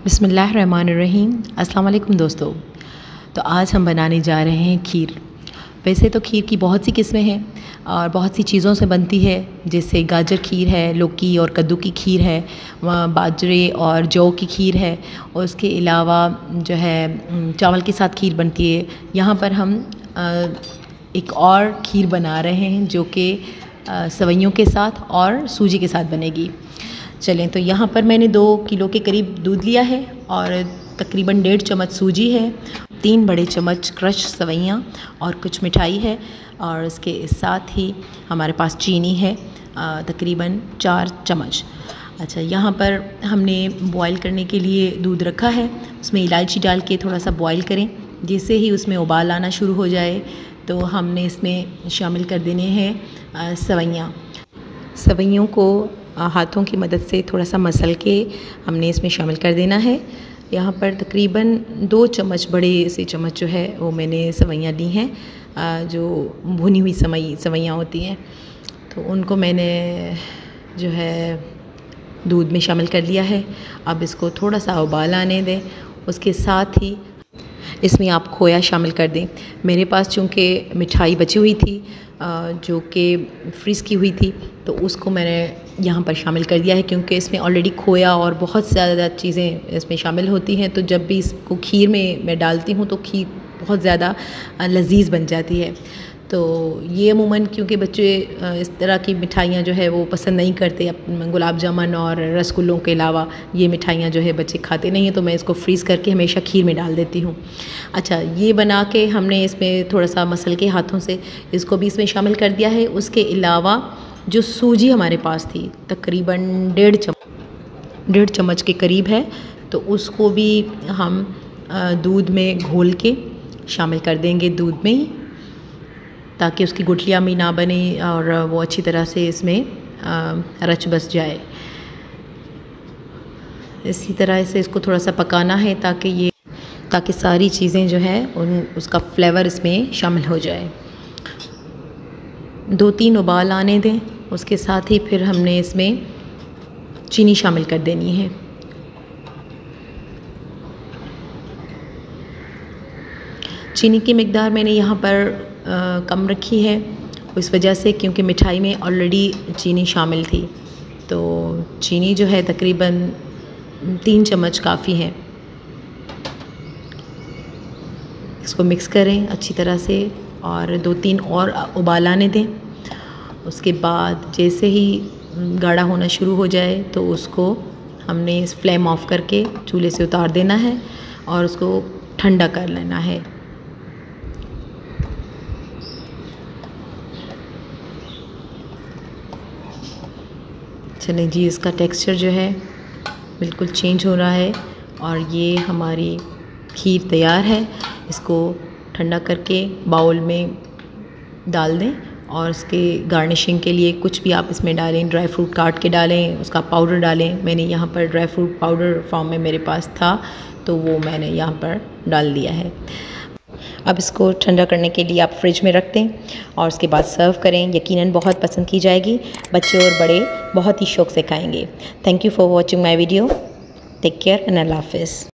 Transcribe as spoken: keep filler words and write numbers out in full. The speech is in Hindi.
बिस्मिल्लाहिर्रहमानिर्रहीम। अस्सलाम वालेकुम दोस्तों। तो आज हम बनाने जा रहे हैं खीर। वैसे तो खीर की बहुत सी किस्में हैं और बहुत सी चीज़ों से बनती है, जैसे गाजर खीर है, लौकी और कद्दू की खीर है, बाजरे और जौ की खीर है, और उसके अलावा जो है चावल के साथ खीर बनती है। यहाँ पर हम एक और खीर बना रहे हैं जो कि सवैयों के साथ और सूजी के साथ बनेगी। चलें, तो यहाँ पर मैंने दो किलो के करीब दूध लिया है और तकरीबन डेढ़ चम्मच सूजी है, तीन बड़े चम्मच क्रश सवैयाँ और कुछ मिठाई है, और इसके साथ ही हमारे पास चीनी है तकरीबन चार चम्मच। अच्छा, यहाँ पर हमने बॉईल करने के लिए दूध रखा है, उसमें इलायची डाल के थोड़ा सा बॉईल करें। जैसे ही उसमें उबाल आना शुरू हो जाए तो हमने इसमें शामिल कर देने हैं सवैयाँ। सवैयों को हाथों की मदद से थोड़ा सा मसल के हमने इसमें शामिल कर देना है। यहाँ पर तकरीबन दो चम्मच बड़े से चम्मच जो है वो मैंने सवैयाँ ली हैं, जो भुनी हुई सवई सवैयाँ होती हैं, तो उनको मैंने जो है दूध में शामिल कर लिया है। अब इसको थोड़ा सा उबाल आने दें। उसके साथ ही इसमें आप खोया शामिल कर दें। मेरे पास चूँकि मिठाई बची हुई थी जो कि फ्रीज़ की हुई थी, तो उसको मैंने यहाँ पर शामिल कर दिया है, क्योंकि इसमें ऑलरेडी खोया और बहुत ज़्यादा चीज़ें इसमें शामिल होती हैं। तो जब भी इसको खीर में मैं डालती हूँ तो खीर बहुत ज़्यादा लजीज बन जाती है। तो ये अमूमन क्योंकि बच्चे इस तरह की मिठाइयाँ जो है वो पसंद नहीं करते, गुलाब जामुन और रसगुल्लों के अलावा ये मिठाइयाँ जो है बच्चे खाते नहीं हैं, तो मैं इसको फ्रीज़ करके हमेशा खीर में डाल देती हूँ। अच्छा, ये बना के हमने इसमें थोड़ा सा मसल के हाथों से इसको भी इसमें शामिल कर दिया है। उसके अलावा जो सूजी हमारे पास थी तकरीबन डेढ़ चम्मच डेढ़ चम्मच के करीब है, तो उसको भी हम दूध में घोल के शामिल कर देंगे दूध में ही, ताकि उसकी गुठलियाँ भी ना बने और वो अच्छी तरह से इसमें रच बस जाए। इसी तरह से इसको थोड़ा सा पकाना है ताकि ये ताकि सारी चीज़ें जो है उन उसका फ्लेवर इसमें शामिल हो जाए। दो तीन उबाल आने दें। उसके साथ ही फिर हमने इसमें चीनी शामिल कर देनी है। चीनी की मिकदार मैंने यहाँ पर आ, कम रखी है, इस वजह से क्योंकि मिठाई में ऑलरेडी चीनी शामिल थी, तो चीनी जो है तकरीबन तीन चम्मच काफ़ी है। इसको मिक्स करें अच्छी तरह से और दो तीन और उबाल आने दें। उसके बाद जैसे ही गाढ़ा होना शुरू हो जाए तो उसको हमने इस फ्लेम ऑफ करके चूल्हे से उतार देना है और उसको ठंडा कर लेना है। चलें जी, इसका टेक्सचर जो है बिल्कुल चेंज हो रहा है और ये हमारी खीर तैयार है। इसको ठंडा करके बाउल में डाल दें और इसके गार्निशिंग के लिए कुछ भी आप इसमें डालें, ड्राई फ्रूट काट के डालें, उसका पाउडर डालें। मैंने यहाँ पर ड्राई फ्रूट पाउडर फॉर्म में मेरे पास था, तो वो मैंने यहाँ पर डाल दिया है। अब इसको ठंडा करने के लिए आप फ्रिज में रख दें और उसके बाद सर्व करें। यकीनन बहुत पसंद की जाएगी, बच्चे और बड़े बहुत ही शौक़ से खाएंगे। Thank you for watching my video. Take care and अल्लाह हाफ़िज़।